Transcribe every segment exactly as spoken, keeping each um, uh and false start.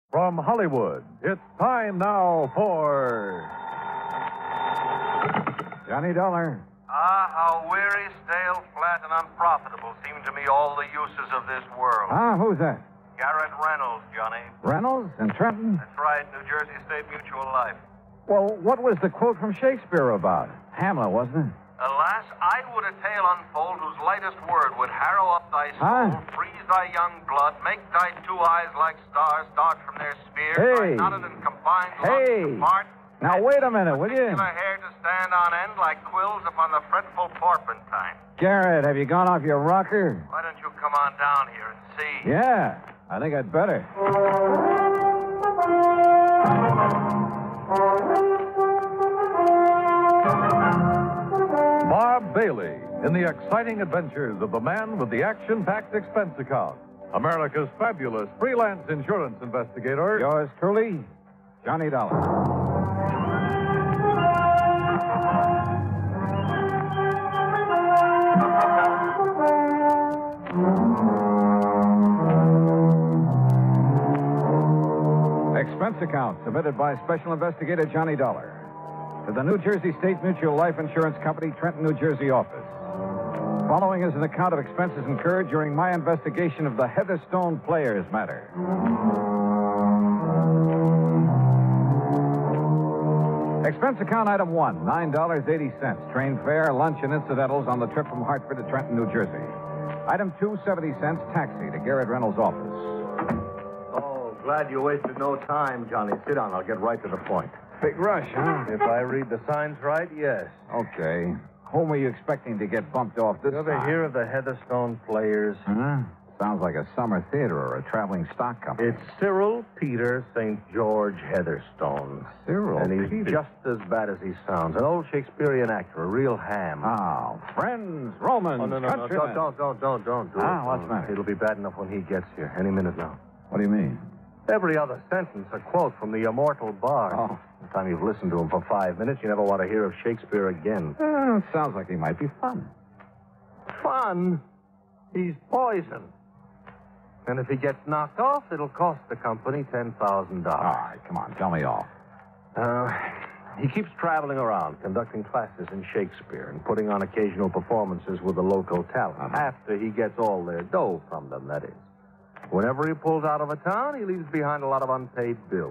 From Hollywood, it's time now for Johnny Dollar. Ah, how weary, stale, flat, and unprofitable seem to me all the uses of this world. Ah, who's that? Garrett Reynolds, Johnny. Reynolds in Trenton? That's right, New Jersey State Mutual Life. Well, what was the quote from Shakespeare about? Hamlet, wasn't it? Alas, I would a tale unfold whose lightest word would harrow up thy soul, Huh? freeze thy young blood, make thy two eyes like stars dart from their spheres, Hey. thy knotted and confined Hey. lungs depart. Now, wait a minute, will you? Particular hair to stand on end like quills upon the fretful porpentine. Garrett, have you gone off your rocker? Why don't you come on down here and see? Yeah, I think I'd better. Bob Bailey in the exciting adventures of the man with the action-packed expense account. America's fabulous freelance insurance investigator. Yours truly, Johnny Dollar. Expense account submitted by Special Investigator Johnny Dollar to the New Jersey State Mutual Life Insurance Company, Trenton, New Jersey office. Following is an account of expenses incurred during my investigation of the Heatherstone Players matter. Expense account item one, nine dollars and eighty cents. Train fare, lunch, and incidentals on the trip from Hartford to Trenton, New Jersey. Item two, seventy cents. Taxi to Garrett Reynolds' office. Oh, glad you wasted no time, Johnny. Sit down. I'll get right to the point. Big rush, huh? If I read the signs right, yes. Okay. Whom are you expecting to get bumped off this You ever time? hear of the Heatherstone Players? Huh? Sounds like a summer theater or a traveling stock company. It's Cyril Peter Saint George Heatherstone. Cyril And he's Peter. just as bad as he sounds. An old Shakespearean actor, a real ham. Oh, friends, Romans, oh, no, no, no. countrymen. Don't, don't, don't, don't, don't do Ah, it. what's the matter? It'll be bad enough when he gets here. Any minute now. What do you mean? Every other sentence, a quote from the immortal bard. Oh. By the time you've listened to him for five minutes, you never want to hear of Shakespeare again. Uh, sounds like he might be fun. Fun? He's poison. And if he gets knocked off, it'll cost the company ten thousand All dollars. right, come on, tell me all. Uh, he keeps traveling around, conducting classes in Shakespeare and putting on occasional performances with the local talent. Uh-huh. After he gets all their dough from them, that is. Whenever he pulls out of a town, he leaves behind a lot of unpaid bills.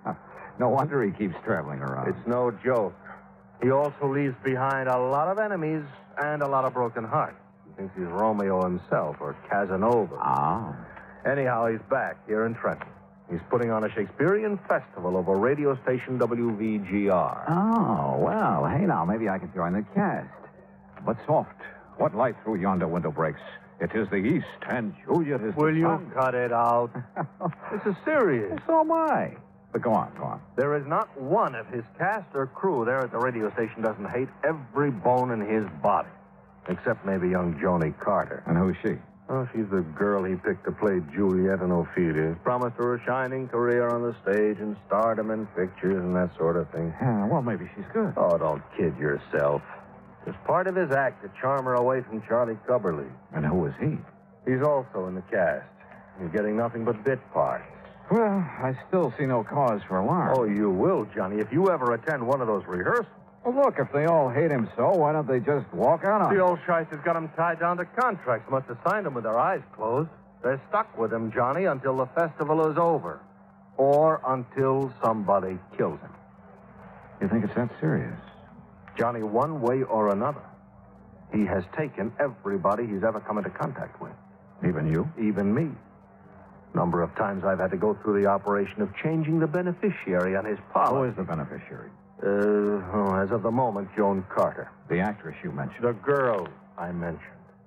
No wonder he keeps traveling around. It's no joke. He also leaves behind a lot of enemies and a lot of broken hearts. He thinks he's Romeo himself or Casanova. Ah. Anyhow, he's back here in Trenton. He's putting on a Shakespearean festival over radio station W V G R. Oh, well, hey now, maybe I can join the cast. But soft, what light through yonder window breaks? It is the east, and Juliet is Will the you sun. cut it out? This is serious. So am I. But go on, go on. There is not one of his cast or crew there at the radio station doesn't hate every bone in his body. Except maybe young Joni Carter. And who's she? Oh, she's the girl he picked to play Juliet and Ophelia. Promised her a shining career on the stage and stardom in pictures and that sort of thing. Yeah, well, maybe she's good. Oh, don't kid yourself. It's part of his act to charm her away from Charlie Cubberly. And who is he? He's also in the cast. He's getting nothing but bit parts. Well, I still see no cause for alarm. Oh, you will, Johnny, if you ever attend one of those rehearsals. Well, look, if they all hate him so, why don't they just walk out on The him? old shyster's got him tied down to contracts. Must have signed them with their eyes closed. They're stuck with him, Johnny, until the festival is over. Or until somebody kills him. You think it's that serious? Johnny, one way or another, he has taken everybody he's ever come into contact with. Even you? Even me. Number of times I've had to go through the operation of changing the beneficiary on his policy. Who is the beneficiary? Uh, oh, as of the moment, Joan Carter. The actress you mentioned. The girl I mentioned.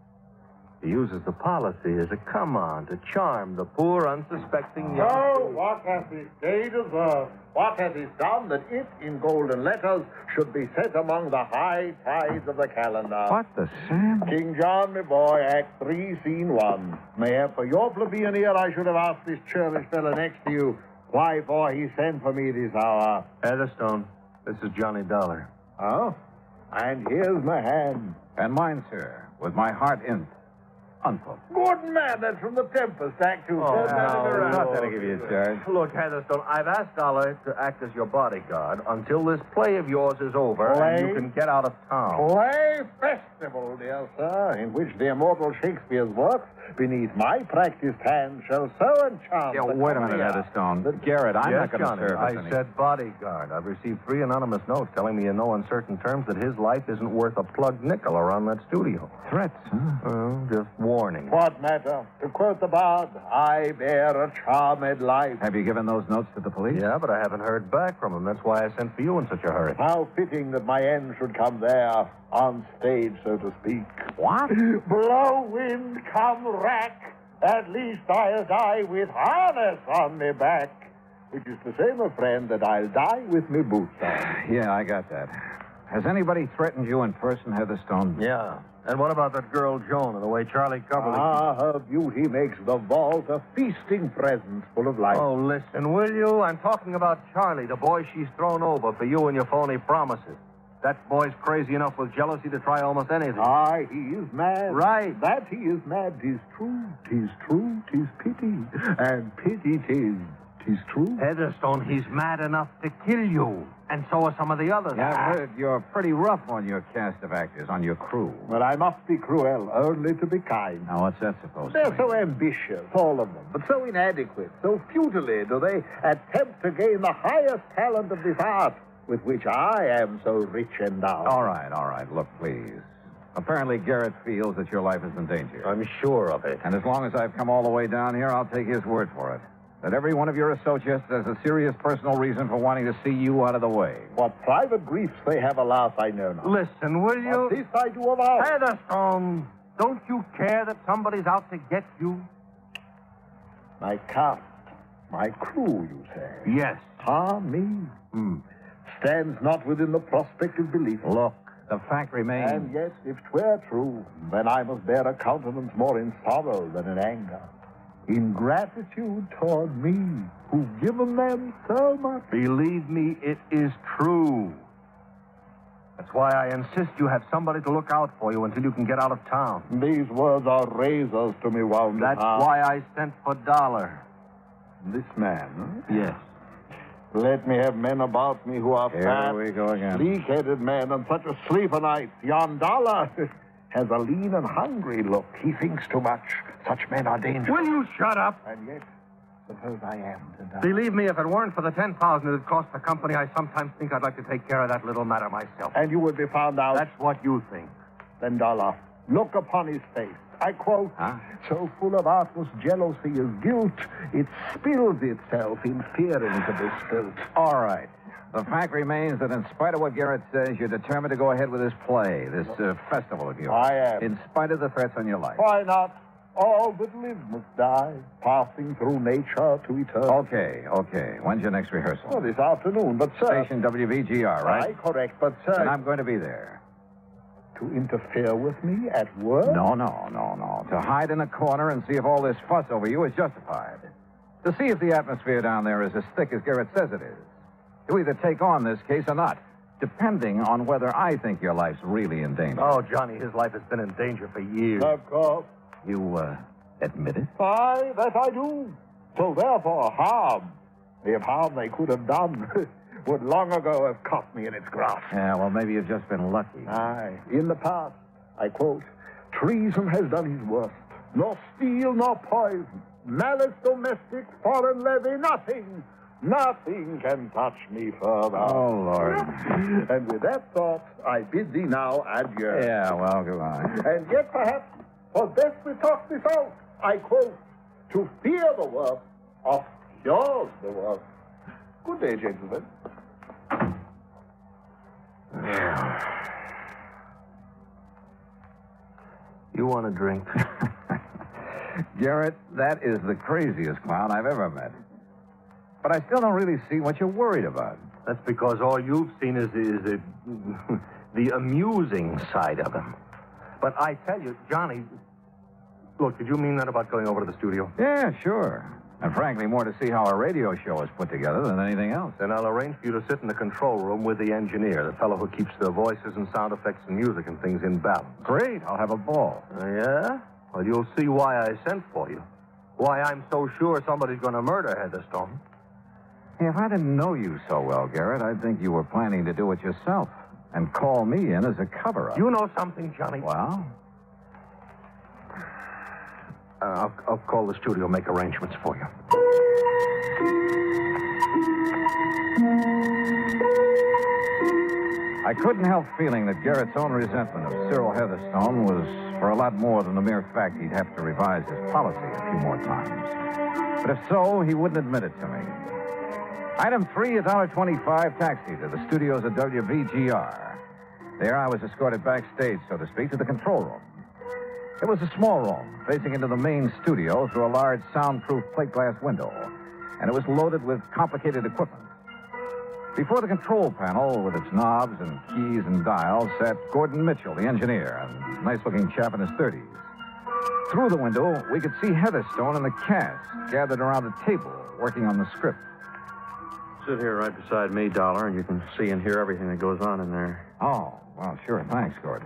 He uses the policy as a come-on to charm the poor, unsuspecting young... So, what has this day deserved? What has it done that it, in golden letters, should be set among the high tides of the calendar? What the Sam? King John, my boy, Act Three, Scene One. Mayhap for your plebeian ear, I should have asked this churlish fellow next to you why for he sent for me this hour. Heatherstone, this is Johnny Dollar. Oh? And here's my hand. And mine, sir, with my heart in it. unquote. Good man. That's from the Tempest, Act Two. Oh, Third man in the no, round. Not that I give you a charge. Look, Heatherstone, I've asked Dollar to act as your bodyguard until this play of yours is over Play? and you can get out of town. Play festival, dear sir, in which the immortal Shakespeare's works, beneath my practiced hand, shall so enchant. Yeah, the wait a minute, company. Heatherstone. Garrett, I'm yes, not going to Johnny, serve I as any... said bodyguard. I've received three anonymous notes telling me in no uncertain terms that his life isn't worth a plugged nickel around that studio. Threats, huh? Well, just warning. What matter? To quote the bard, I bear a charmed life. Have you given those notes to the police? Yeah, but I haven't heard back from him. That's why I sent for you in such a hurry. How fitting that my end should come there, on stage, so to speak. What? Blow wind, come rack. At least I'll die with harness on me back. Which is to say, my friend, that I'll die with me boots on. Yeah, I got that. Has anybody threatened you in person, Heatherstone? Yeah. And what about that girl, Joan, and the way Charlie Coverly... Ah, her beauty makes the vault a feasting presence full of life. Oh, listen, will you? I'm talking about Charlie, the boy she's thrown over for you and your phony promises. That boy's crazy enough with jealousy to try almost anything. Aye, he is mad. Right. That he is mad, 'tis true. 'Tis true, 'tis pity. And pity 'tis. 'Tis true. Heatherstone, he's mad enough to kill you. And so are some of the others. Yeah, I've heard you're pretty rough on your cast of actors, on your crew. Well, I must be cruel, only to be kind. Now, what's that supposed to They're mean? so ambitious, all of them, but so inadequate, so futilely do they attempt to gain the highest talent of this art, with which I am so rich endowed. All right, all right. Look, please. Apparently, Garrett feels that your life is in danger. I'm sure of it. And as long as I've come all the way down here, I'll take his word for it. That every one of your associates has a serious personal reason for wanting to see you out of the way. What private griefs they have, alas, I know not. Listen, will you? But this I do avow. Heatherstone, don't you care that somebody's out to get you? My cast, my crew, you say? Yes. Ah, me. Hmm. Stands not within the prospect of belief. Look, the fact remains... And yet, if 'twere true, then I must bear a countenance more in sorrow than in anger. In gratitude toward me, who've given them so much. Believe me, it is true. That's why I insist you have somebody to look out for you until you can get out of town. These words are razors to me, wound That's heart. why I sent for Dollar. This man, huh? Yes. Let me have men about me who are Here fat, we go again. sleek-headed men, and such a sleeper night. Yon Dollar has a lean and hungry look. He thinks too much. Such men are dangerous. Will you shut up? And yet, suppose I am to die. Believe me, if it weren't for the ten thousand it would cost the company, I sometimes think I'd like to take care of that little matter myself. And you would be found out. That's what you think. Then, Dollar, look upon his face. I quote, Huh? so full of artless jealousy is guilt, it spills itself in fearing to be spilt. All right. The fact remains that in spite of what Garrett says, you're determined to go ahead with this play, this uh, festival of yours. I am. In spite of the threats on your life. Why not? All that live must die, passing through nature to eternity. Okay, okay. When's your next rehearsal? Well, this afternoon, but sir... Station W V G R, right? Aye, correct, but sir... And I'm going to be there. To interfere with me at work? No, no, no, no. To hide in a corner and see if all this fuss over you is justified. To see if the atmosphere down there is as thick as Garrett says it is. To either take on this case or not, depending on whether I think your life's really in danger. Oh, Johnny, his life has been in danger for years. Of course. You, uh, admit it? Aye, that I do. So therefore, harm, if harm they could have done, would long ago have caught me in its grasp. Yeah, well, maybe you've just been lucky. Aye, in the past, I quote, treason has done his worst. Nor steel nor poison, malice domestic, foreign levy, nothing, nothing can touch me further. Oh, Lord. And with that thought, I bid thee now adieu. Yeah, well, goodbye. And yet, perhaps, for best we talk this out, I quote, to fear the worst, of yours the worst. Good day, gentlemen. You want a drink? Garrett, that is the craziest clown I've ever met. But I still don't really see what you're worried about. That's because all you've seen is, is the, the amusing side of him. But I tell you, Johnny, look, did you mean that about going over to the studio? Yeah, sure. And frankly, more to see how a radio show is put together than anything else. Then I'll arrange for you to sit in the control room with the engineer, the fellow who keeps the voices and sound effects and music and things in balance. Great, I'll have a ball. Oh, yeah? Well, you'll see why I sent for you. Why I'm so sure somebody's going to murder Heatherstone. Hey, if I didn't know you so well, Garrett, I'd think you were planning to do it yourself and call me in as a cover-up. You know something, Johnny? Well? Uh, I'll, I'll call the studio, make arrangements for you. I couldn't help feeling that Garrett's own resentment of Cyril Heatherstone was for a lot more than the mere fact he'd have to revise his policy a few more times. But if so, he wouldn't admit it to me. Item three, a one dollar twenty-five taxi to the studios of W V G R. There I was escorted backstage, so to speak, to the control room. It was a small room, facing into the main studio through a large soundproof plate glass window, and it was loaded with complicated equipment. Before the control panel, with its knobs and keys and dials, sat Gordon Mitchell, the engineer, a nice-looking chap in his thirties. Through the window, we could see Heatherstone and the cast gathered around the table, working on the script. Sit here right beside me, Dollar, and you can see and hear everything that goes on in there. Oh, well, sure. Thanks, Gordon.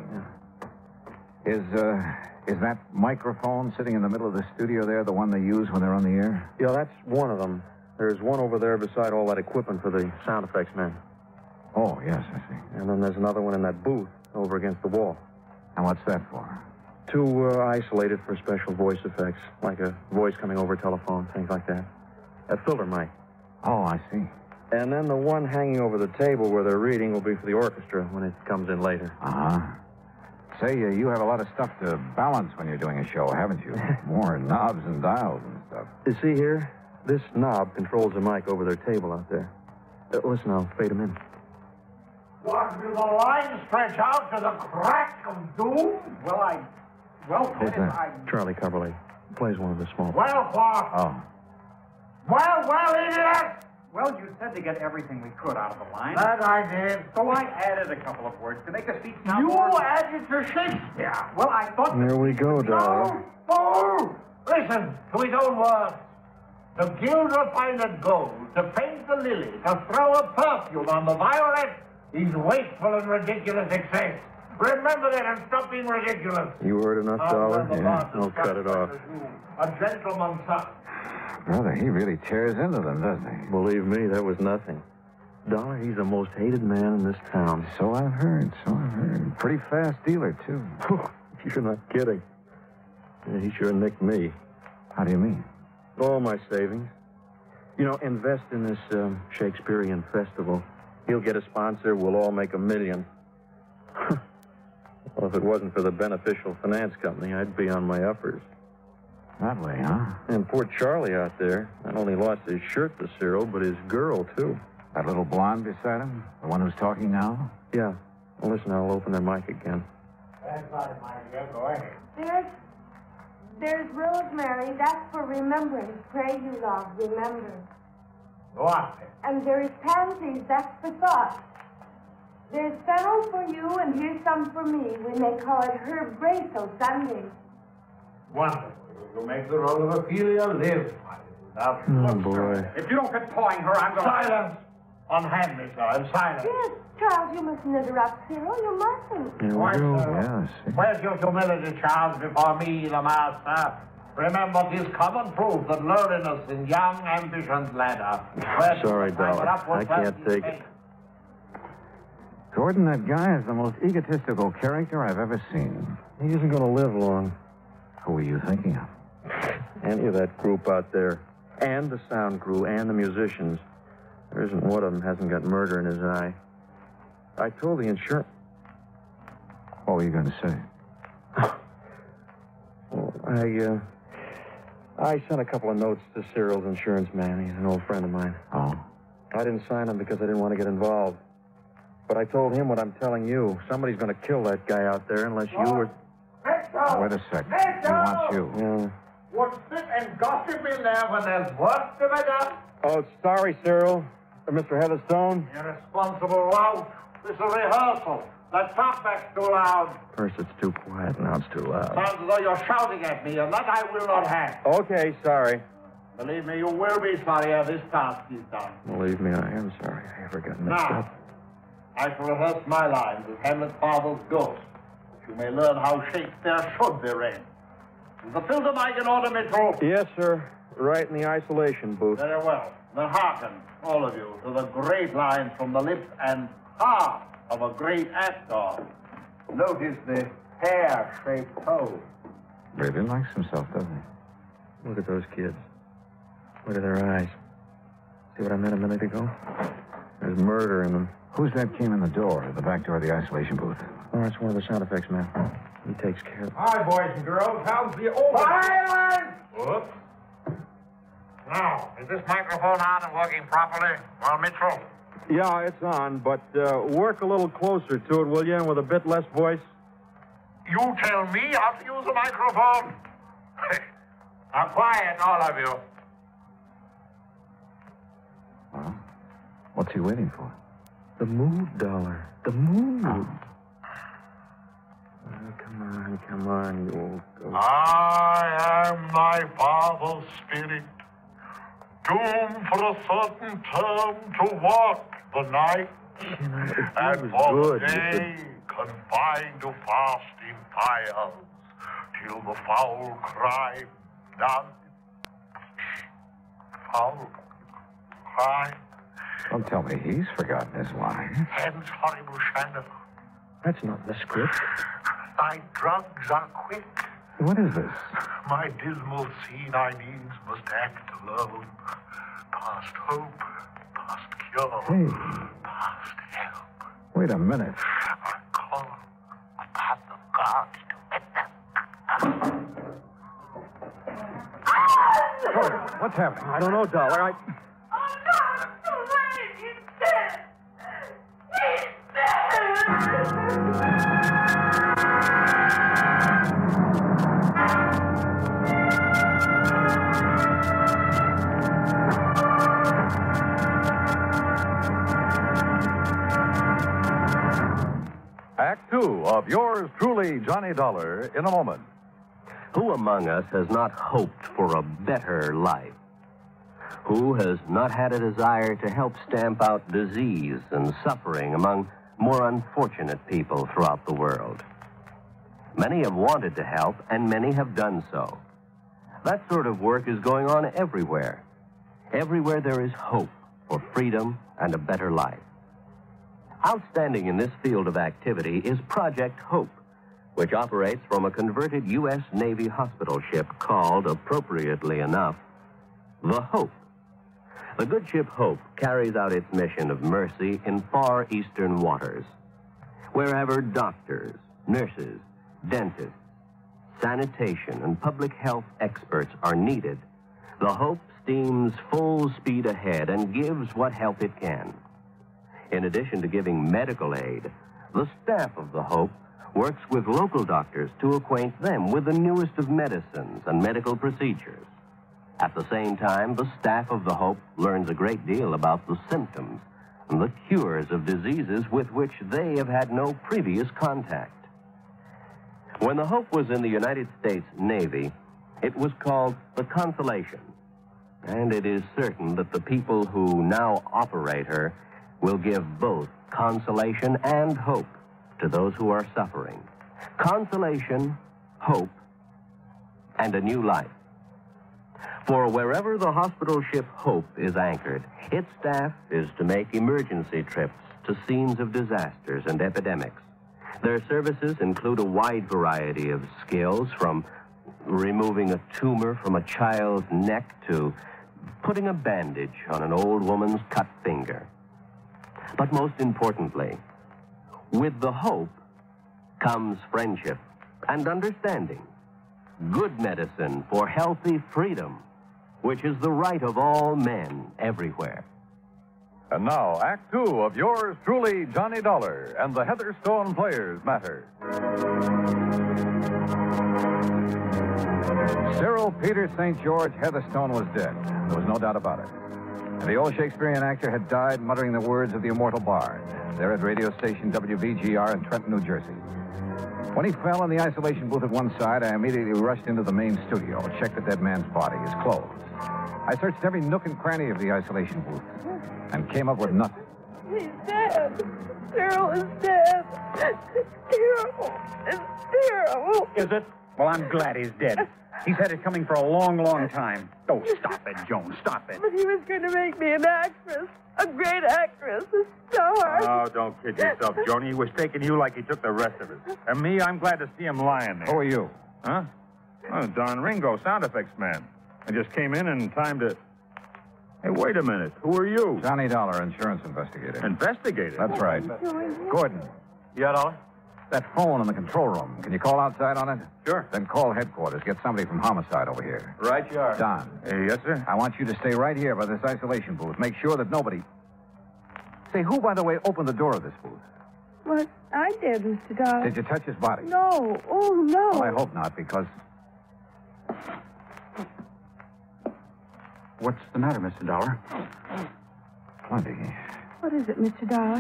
Is, uh, is that microphone sitting in the middle of the studio there the one they use when they're on the air? Yeah, that's one of them. There's one over there beside all that equipment for the sound effects men. Oh, yes, I see. And then there's another one in that booth over against the wall. And what's that for? Two uh, isolated for special voice effects, like a voice coming over a telephone, things like that. A filter mic. Oh, I see. And then the one hanging over the table where they're reading will be for the orchestra when it comes in later. Uh-huh. Say, uh, you have a lot of stuff to balance when you're doing a show, haven't you? More knobs and dials and stuff. You see here? This knob controls the mic over their table out there. Uh, listen, I'll fade them in. What, will the line stretch out to the crack of doom? Well, I... Well, Who's that? I... Charlie Coverley. Plays one of the small... Well, what? Oh. Well, well, idiot! Well, you said to get everything we could out of the line. That I did. So I added a couple of words to make the speech sound You more... added to Shakespeare. Well, I thought... There we go, Dollar. No, fool! Listen to his own words. To gild refined gold, to paint the lily, to throw a perfume on the violet, is wasteful and ridiculous excess. Remember that and stop being ridiculous. You heard enough, I'll Dollar? tell the Yeah, boss to I'll stop cut it off. A gentleman's son. Brother, he really tears into them, doesn't he? Believe me, that was nothing. Dollar, he's the most hated man in this town. So I've heard, so I've heard. Pretty fast dealer, too. You're not kidding. Yeah, he sure nicked me. How do you mean? All my savings. You know, invest in this um, Shakespearean festival. He'll get a sponsor. We'll all make a million. Well, if it wasn't for the beneficial finance company, I'd be on my uppers. That way, huh? And poor Charlie out there not only lost his shirt to Cyril, but his girl, too. That little blonde beside him? The one who's talking now? Yeah. Well, listen, I'll open their mic again. That's right, my dear. Go ahead. There's, there's rosemary. That's for remembrance. Pray you, love, remember. What? And there is pansies. That's for thought. There's fennel for you, and here's some for me. We may call it herb grace o' Sunday. Wonderful. You make the role of Ophelia live. Now, Oh, boy. If you don't quit pawing her, I'm going to... Silence! Unhand me, sir. I'm silent. Yes, Charles, you mustn't interrupt Cyril. You mustn't. Here we Why, go. sir? Yeah, I see. Where's your humility, Charles, before me, the master? Remember, 'tis common proof that lowliness in young ambition's ladder. Where Sorry, to find Dollar. upward I can't first take is it. Gordon, that guy is the most egotistical character I've ever seen. He isn't going to live long. Who are you thinking of? Any of that group out there, and the sound crew, and the musicians. There isn't one of them hasn't got murder in his eye. I told the insurance... What were you going to say? Well, I, uh... I sent a couple of notes to Cyril's insurance man. He's an old friend of mine. Oh? I didn't sign them because I didn't want to get involved. But I told him what I'm telling you. Somebody's going to kill that guy out there unless you were... Victor! Wait a sec. Victor! He wants you. Yeah. Would sit and gossip in there when there's work to be done? Oh, sorry, Cyril. Uh, Mister Heatherstone. Irresponsible lout. This is a rehearsal. That talkback's too loud. First it's too quiet, now it's too loud. Sounds as though you're shouting at me, and that I will not have. Okay, sorry. Believe me, you will be sorry ere this task is done. Believe me, I am sorry. I ever got mixed Now, up. I shall rehearse my lines as Hamlet's father's ghost, that you may learn how Shakespeare should be read. The filter mic in order, Mitchell. Yes, sir. Right in the isolation booth. Very well. Then hearken, all of you, to the great lines from the lips and heart of a great actor. Notice the hair-shaped toe. Really likes himself, doesn't he? Look at those kids. Look at their eyes. See what I meant a minute ago? There's murder in them. Who's that came in the door, the back door of the isolation booth? Oh, that's one of the sound effects men. He takes care of it. Hi, boys and girls. How's the old... Silence! Whoops. Now, is this microphone on and working properly? Well, Mitchell? Yeah, it's on, but uh, work a little closer to it, will you, and with a bit less voice? You tell me how to use a microphone? Now, quiet, all of you. Well, what's he waiting for? The mood, dollar. The mood. Oh. Oh, come on, come on, you old goat. I am thy father's spirit, doomed for a certain term to walk the night, You know, it and was for good. the day confined to fasting fires, till the foul crime done. Foul crime, Don't tell me he's forgotten his line. hence horrible shadow. That's not in the script. Thy drugs are quick. What is this? My dismal scene I needs must act alone. Past hope, past cure, Hey. past help. Wait a minute. I call upon the gods to wit them. Porter, what's happening? I don't know, dollar. I... Oh, no, it's too late. He's dead. He's dead. Act two of yours truly, Johnny Dollar, in a moment. Who among us has not hoped for a better life? Who has not had a desire to help stamp out disease and suffering among more unfortunate people throughout the world? Many have wanted to help, and many have done so. That sort of work is going on everywhere. Everywhere there is hope for freedom and a better life. Outstanding in this field of activity is Project Hope, which operates from a converted U S Navy hospital ship called, appropriately enough, the Hope. The good ship Hope carries out its mission of mercy in far eastern waters. Wherever doctors, nurses, dentists, sanitation, and public health experts are needed, the Hope steams full speed ahead and gives what help it can. In addition to giving medical aid, the staff of the Hope works with local doctors to acquaint them with the newest of medicines and medical procedures. At the same time, the staff of the Hope learns a great deal about the symptoms and the cures of diseases with which they have had no previous contact. When the Hope was in the United States Navy, it was called the Consolation. And it is certain that the people who now operate her will give both consolation and hope to those who are suffering. Consolation, hope, and a new life. For wherever the hospital ship Hope is anchored, its staff is to make emergency trips to scenes of disasters and epidemics. Their services include a wide variety of skills, from removing a tumor from a child's neck to putting a bandage on an old woman's cut finger. But most importantly, with the Hope comes friendship and understanding. Good medicine for healthy freedom, which is the right of all men everywhere. And now, Act two of yours truly, Johnny Dollar, and the Heatherstone Players Matter. Cyril Peter Saint George Heatherstone was dead. There was no doubt about it. And the old Shakespearean actor had died muttering the words of the immortal bard, there at radio station W B G R in Trenton, New Jersey. When he fell in the isolation booth at one side, I immediately rushed into the main studio, checked the dead man's body, his clothes. I searched every nook and cranny of the isolation booth and came up with nothing. He's dead. Cyril is dead. It's terrible. It's terrible. Is it? Well, I'm glad he's dead. He's had it coming for a long, long time. Oh, stop it, Joan. Stop it. But he was going to make me an actress. A great actress. A star. Oh, don't kid yourself, Joni. He was taking you like he took the rest of us. And me, I'm glad to see him lying there. Who are you? Huh? Oh, Don Ringo, sound effects man. I just came in in time to... Hey, wait a minute. Who are you? Johnny Dollar, insurance investigator. Investigator? That's right. Gordon. Yeah, Dollar? That phone in the control room. Can you call outside on it? Sure. Then call headquarters. Get somebody from homicide over here. Right you are. Don. Hey, yes, sir? I want you to stay right here by this isolation booth. Make sure that nobody... Say, who, by the way, opened the door of this booth? What? I did, Mister Dollar. Did you touch his body? No. Oh, no. Well, I hope not, because... What's the matter, Mister Dollar? Plenty. What is it, Mister Dollar?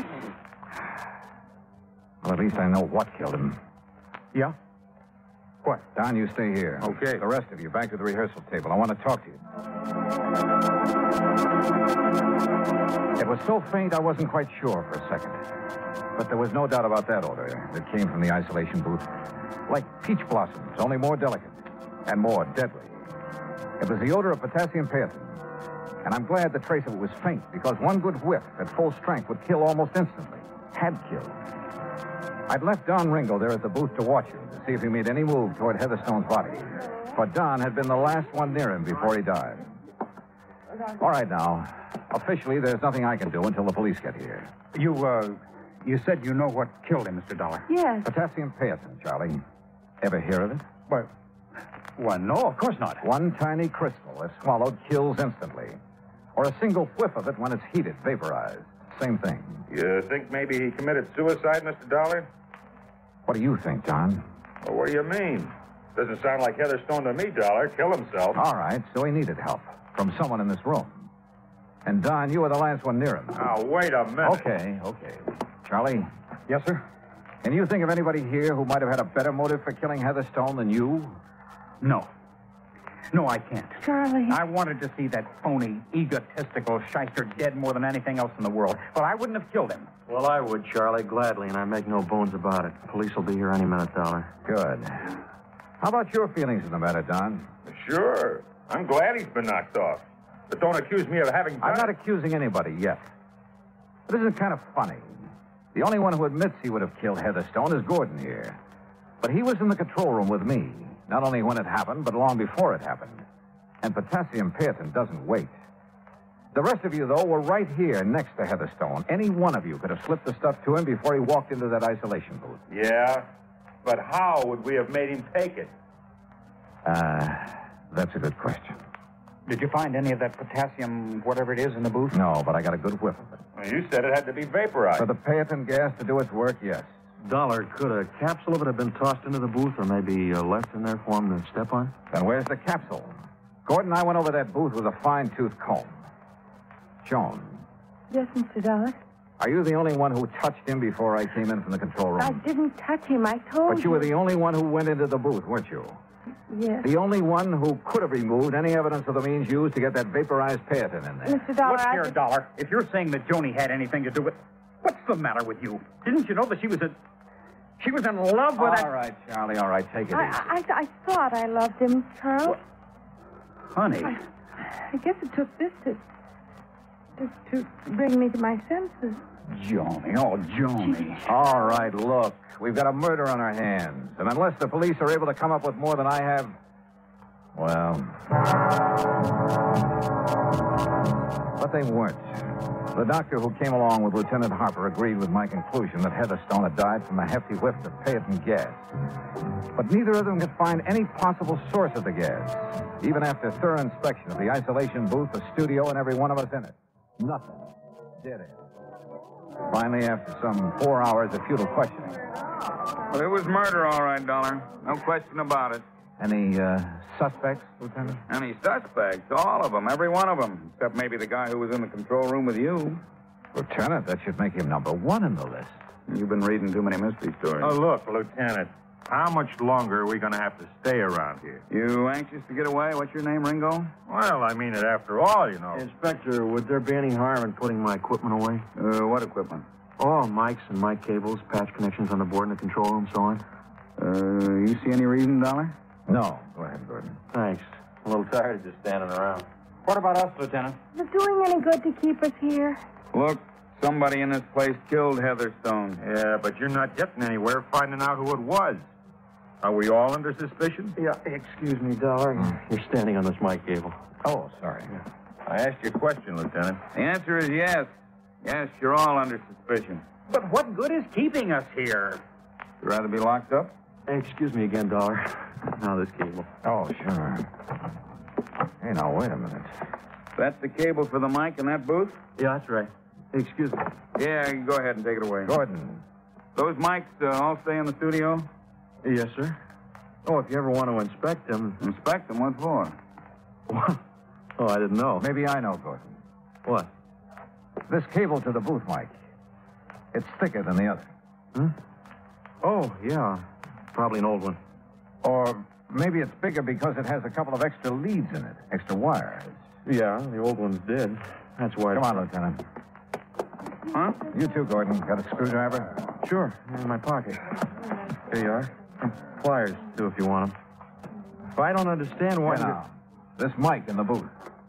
Well, at least I know what killed him. Yeah? What? Don, you stay here. Okay. The rest of you, back to the rehearsal table. I want to talk to you. It was so faint, I wasn't quite sure for a second. But there was no doubt about that odor that came from the isolation booth. Like peach blossoms, only more delicate and more deadly. It was the odor of potassium paetin. And I'm glad the trace of it was faint, because one good whiff at full strength would kill almost instantly. Had killed. I'd left Don Ringo there at the booth to watch him, to see if he made any move toward Heatherstone's body. For Don had been the last one near him before he died. All right, now. Officially, there's nothing I can do until the police get here. You, uh, you said you know what killed him, Mister Dollar. Yes. Potassium paetin, Charlie. Ever hear of it? Well, well, no, of course not. One tiny crystal, if swallowed, kills instantly. Or a single whiff of it when it's heated, vaporized. Same thing. You think maybe he committed suicide, Mister Dollar? What do you think, John? Well, what do you mean? Doesn't sound like Heatherstone to me, Dollar. Kill himself. All right, so he needed help from someone in this room. And, Don, you were the last one near him. Now, wait a minute. Okay, okay. Charlie? Yes, sir? Can you think of anybody here who might have had a better motive for killing Heatherstone than you? No. No, I can't. Charlie. I wanted to see that phony, egotistical shyster dead more than anything else in the world. But I wouldn't have killed him. Well, I would, Charlie, gladly, and I make no bones about it. Police will be here any minute, Dollar. Good. How about your feelings in the matter, Don? Sure. I'm glad he's been knocked off. But don't accuse me of having done I'm not it. accusing anybody yet. But isn't it kind of funny? The only one who admits he would have killed Heatherstone is Gordon here. But he was in the control room with me, not only when it happened, but long before it happened. And potassium paetin doesn't wait. The rest of you, though, were right here next to Heatherstone. Any one of you could have slipped the stuff to him before he walked into that isolation booth. Yeah, but how would we have made him take it? Uh, that's a good question. Did you find any of that potassium, whatever it is, in the booth? No, but I got a good whiff of it. Well, you said it had to be vaporized. For the paetin gas to do its work, yes. Dollar, could a capsule of it have been tossed into the booth or maybe uh, left in there for him to step on? Then where's the capsule? Gordon and I went over that booth with a fine-tooth comb. Joan, Yes, Mister Dollar. are you the only one who touched him before I came in from the control room? I didn't touch him. I told But you were the only one who went into the booth, weren't you? Yes. The only one who could have removed any evidence of the means used to get that vaporized paetin in there. Mister Dollar, Look I here, just- Dollar. If you're saying that Joni had anything to do with... What's the matter with you? Didn't you know that she was a... She was in love with that... All right, Charlie, all right, take it I, easy. I, I thought I loved him, Charles. Honey. I, I guess it took this to, to to bring me to my senses. Joni, oh, Joni. All right, look, we've got a murder on our hands. And unless the police are able to come up with more than I have, well... But they weren't. The doctor who came along with Lieutenant Harper agreed with my conclusion that Heatherstone had died from a hefty whiff of paetin gas. But neither of them could find any possible source of the gas, even after thorough inspection of the isolation booth, the studio, and every one of us in it. Nothing. Dead end. Finally, after some four hours of futile questioning. Well, it was murder, all right, Dollar. No question about it. Any uh, suspects, Lieutenant? Any suspects? All of them, every one of them. Except maybe the guy who was in the control room with you. Lieutenant, that should make him number one in the list. You've been reading too many mystery stories. Oh, look, Lieutenant. How much longer are we going to have to stay around here? You anxious to get away? What's your name, Ringo? Well, I mean it after all, you know. Inspector, would there be any harm in putting my equipment away? Uh, what equipment? Oh, mics and mic cables, patch connections on the board in the control room, so on. Uh, you see any reason, Dollar? No. Go ahead, Gordon. Thanks. A little tired of just standing around. What about us, Lieutenant? Is it doing any good to keep us here? Look, somebody in this place killed Heatherstone. Yeah, but you're not getting anywhere finding out who it was. Are we all under suspicion? Yeah, excuse me, Dollar. You're standing on this mic cable. Oh, sorry. I asked you a question, Lieutenant. The answer is yes. Yes, you're all under suspicion. But what good is keeping us here? You'd rather be locked up? Hey, excuse me again, Dollar. Now this cable. Oh, sure. Hey, now, wait a minute. That's the cable for the mic in that booth? Yeah, that's right. Hey, excuse me. Yeah, you go ahead and take it away. Gordon. Those mics uh, all stay in the studio? Yes, sir. Oh, if you ever want to inspect them... Inspect them? What for? What? Oh, I didn't know. Maybe I know, Gordon. What? This cable to the booth mic. It's thicker than the other. Hmm? Oh, yeah. Probably an old one. Or maybe it's bigger because it has a couple of extra leads in it, extra wires. Yeah, the old one's dead. That's why... Come on, Lieutenant. Huh? You too, Gordon. Got a screwdriver? Sure, in my pocket. Here you are. Some pliers, too, if you want them. But I don't understand why... Hey, now. This mic in the booth.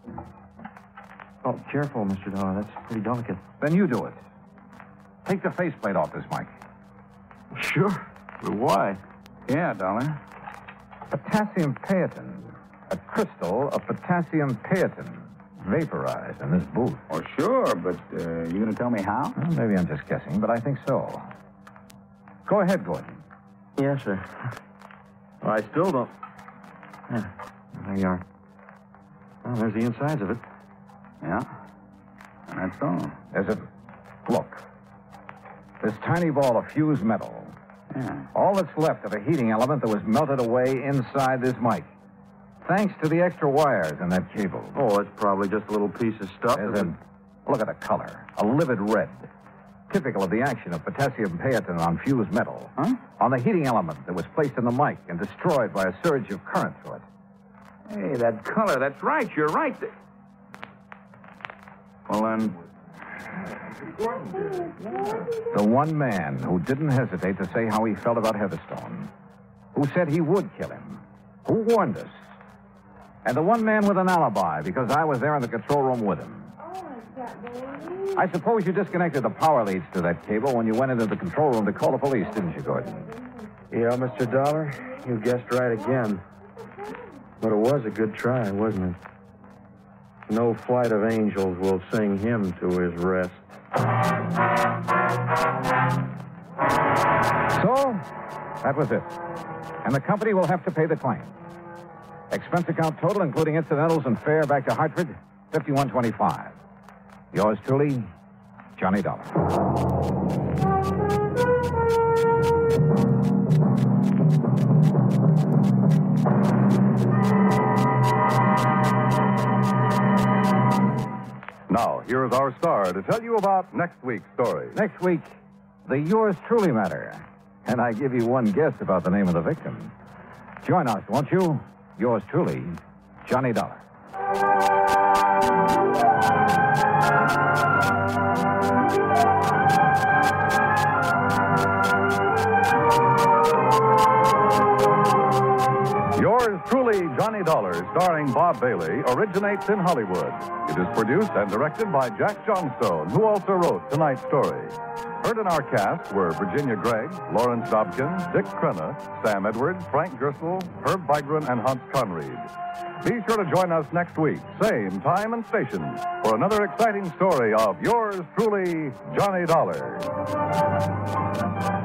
Oh, careful, Mister Dollar. That's pretty delicate. Then you do it. Take the faceplate off this mic. Sure. But why? Yeah, Dollar. Potassium paetin. A crystal of potassium paetin vaporized in this booth. Oh, sure, but uh, you going to tell me how? Well, maybe I'm just guessing, but I think so. Go ahead, Gordon. Yes, sir. Well, I still don't... Yeah, there you are. Well, there's the insides of it. Yeah. And that's all. There's a... Look. This tiny ball of fused metal. Yeah. All that's left of a heating element that was melted away inside this mic. Thanks to the extra wires in that cable. Oh, it's probably just a little piece of stuff. There's a... Look at the color. A livid red. Typical of the action of potassium paetin on fused metal. Huh? On the heating element that was placed in the mic and destroyed by a surge of current through it. Hey, that color, that's right. You're right. Well, then... The one man who didn't hesitate to say how he felt about Heatherstone. Who said he would kill him. Who warned us. And the one man with an alibi, because I was there in the control room with him. I suppose you disconnected the power leads to that cable when you went into the control room to call the police, didn't you, Gordon? Yeah, Mister Dollar, you guessed right again. But it was a good try, wasn't it? No flight of angels will sing him to his rest. So, that was it. And the company will have to pay the claim. Expense account total, including incidentals and fare back to Hartford, fifty-one twenty-five. Yours truly, Johnny Dollar. Now, here is our star to tell you about next week's story. Next week, the Yours Truly matter. And I give you one guess about the name of the victim. Join us, won't you? Yours truly, Johnny Dollar. Yours truly, Johnny Dollar, starring Bob Bailey, originates in Hollywood. It is produced and directed by Jack Johnstone, who also wrote tonight's story. Heard in our cast were Virginia Gregg, Lawrence Dobkin, Dick Crenna, Sam Edwards, Frank Gerstle, Herb Vigran, and Hans Conried. Be sure to join us next week, same time and station, for another exciting story of Yours truly, Johnny Dollar.